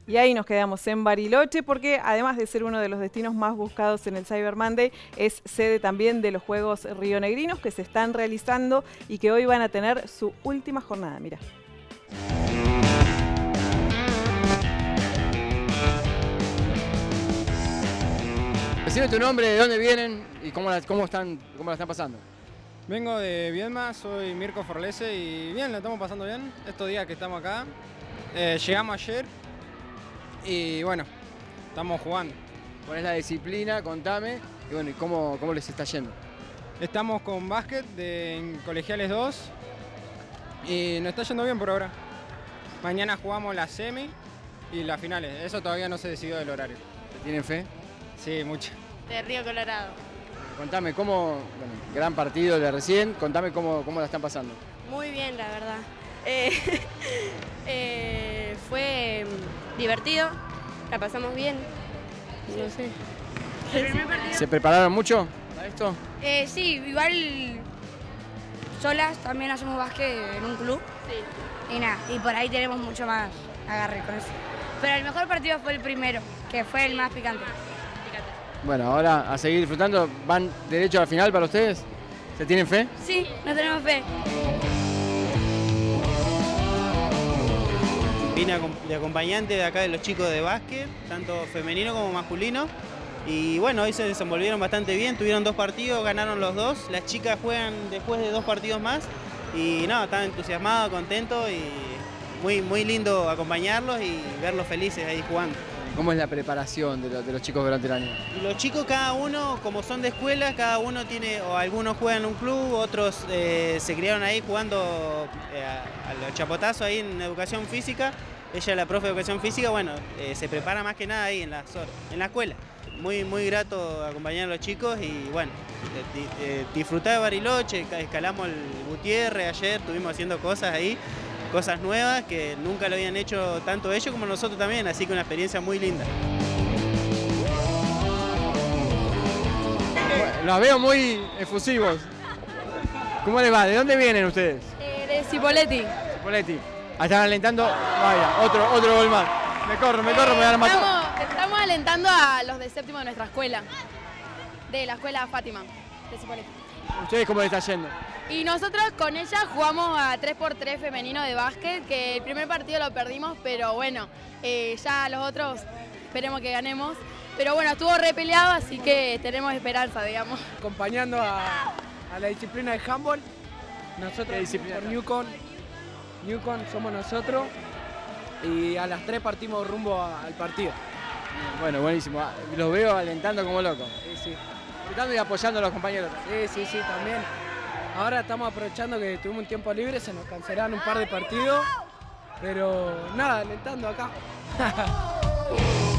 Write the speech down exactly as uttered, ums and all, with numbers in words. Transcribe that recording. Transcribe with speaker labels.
Speaker 1: Y ahí nos quedamos en Bariloche porque además de ser uno de los destinos más buscados en el Cyber Monday, es sede también de los Juegos Rionegrinos que se están realizando y que hoy van a tener su última jornada. Mira.
Speaker 2: Decime tu nombre, de dónde vienen y cómo la, cómo están, cómo la están pasando.
Speaker 3: Vengo de Viedma, soy Mirko Forlese y bien, la estamos pasando bien estos días que estamos acá. Eh, llegamos ayer y bueno, estamos jugando.
Speaker 2: ¿Cuál es la disciplina? Contame. Y bueno, ¿y cómo, cómo les está yendo?
Speaker 3: Estamos con básquet de, en Colegiales dos y nos está yendo bien por ahora. Mañana jugamos la semi y las finales. Eso todavía no se decidió del horario.
Speaker 2: ¿Tienen fe?
Speaker 3: Sí, mucho.
Speaker 4: De Río Colorado.
Speaker 2: Contame cómo, bueno, gran partido de recién, contame cómo, cómo la están pasando.
Speaker 4: Muy bien, la verdad. Eh, eh, fue divertido, la pasamos bien, no sé. ¿El primer partido?
Speaker 2: ¿Se prepararon mucho para esto?
Speaker 5: Eh, sí, igual solas también hacemos básquet en un club.
Speaker 4: Sí.
Speaker 5: Y nada, y por ahí tenemos mucho más agarre con eso. Pero el mejor partido fue el primero, que fue el más picante.
Speaker 2: Bueno, ahora a seguir disfrutando. ¿Van derecho a la final para ustedes? ¿Se tienen fe?
Speaker 5: Sí, nos tenemos fe.
Speaker 6: Vine de acompañante de acá de los chicos de básquet, tanto femenino como masculino. Y bueno, hoy se desenvolvieron bastante bien, tuvieron dos partidos, ganaron los dos. Las chicas juegan después de dos partidos más. Y no, están entusiasmados, contentos y muy, muy lindo acompañarlos y verlos felices ahí jugando.
Speaker 2: ¿Cómo es la preparación de, lo, de los chicos durante el año?
Speaker 6: Los chicos, cada uno, como son de escuela, cada uno tiene, o algunos juegan en un club, otros eh, se criaron ahí jugando eh, a, a los chapotazos ahí en educación física. Ella, la profe de educación física, bueno, eh, se prepara más que nada ahí en la, en la escuela. Muy, muy grato acompañar a los chicos y bueno, eh, eh, disfrutar de Bariloche, escalamos el Gutiérrez ayer, estuvimos haciendo cosas ahí. Cosas nuevas que nunca lo habían hecho tanto ellos como nosotros también, así que una experiencia muy linda.
Speaker 2: Los veo muy efusivos. ¿Cómo les va? ¿De dónde vienen ustedes?
Speaker 4: Eh, de Cipolletti.
Speaker 2: Cipolletti. Están alentando. Vaya, otro, otro gol más. Me corro, me corro, me van a matar.
Speaker 4: Estamos, estamos alentando a los de séptimo de nuestra escuela, de la escuela Fátima, de Cipolletti.
Speaker 2: ¿Ustedes cómo les está yendo?
Speaker 4: Y nosotros con ella jugamos a tres por tres femenino de básquet, que el primer partido lo perdimos, pero bueno, eh, ya los otros esperemos que ganemos. Pero bueno, estuvo re peleado, así que tenemos esperanza, digamos.
Speaker 7: Acompañando a, a la disciplina de handball, nosotros
Speaker 2: disciplina?
Speaker 7: por Newcon, Newcon somos nosotros y a las tres partimos rumbo a, al partido.
Speaker 2: Bueno, buenísimo. Los veo alentando como locos.
Speaker 7: Sí, sí.
Speaker 2: Disfrutando y apoyando a los compañeros.
Speaker 7: Sí, sí, sí, también. Ahora estamos aprovechando que tuvimos un tiempo libre, se nos cancelaron un par de partidos, pero nada, alentando acá.